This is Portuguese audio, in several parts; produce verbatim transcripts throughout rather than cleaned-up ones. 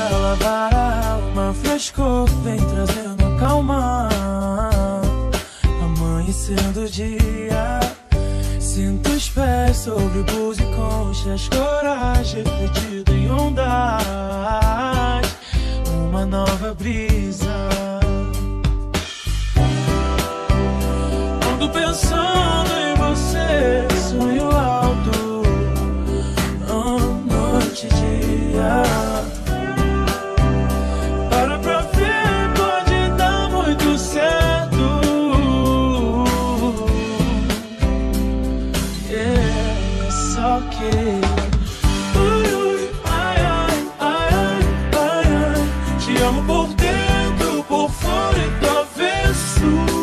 pra lavar a alma. Frescor vem trazendo a calma. Amanhecendo o dia, sinto os pés sobre bus e conchas. Coragem refletida em ondas, uma nova brisa. Ando pensando em você, sonho alto, noite e dia. Para pra ver, pode dar muito certo. Yeah, só que ui, ui, ai, ai, ai, ai, ai, ai. Te amo por dentro, por fora e do avesso.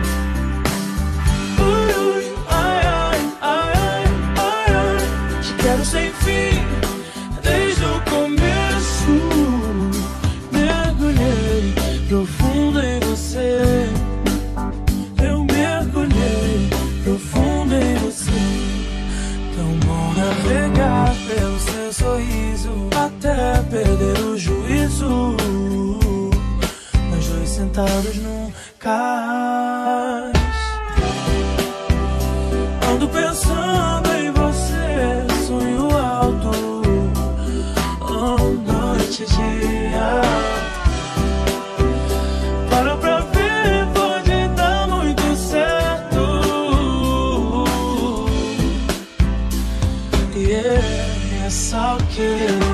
Quero sem fim, desde o começo. Mergulhei profundo em você. Eu mergulhei profundo em você. Tão bom navegar pelo seu sorriso, até perder o juízo. Nós dois sentados num cais. Ando pensando em você, sonho alto, oh, noite e dia. Para pra ver, pode dar muito certo. Yeah, é só que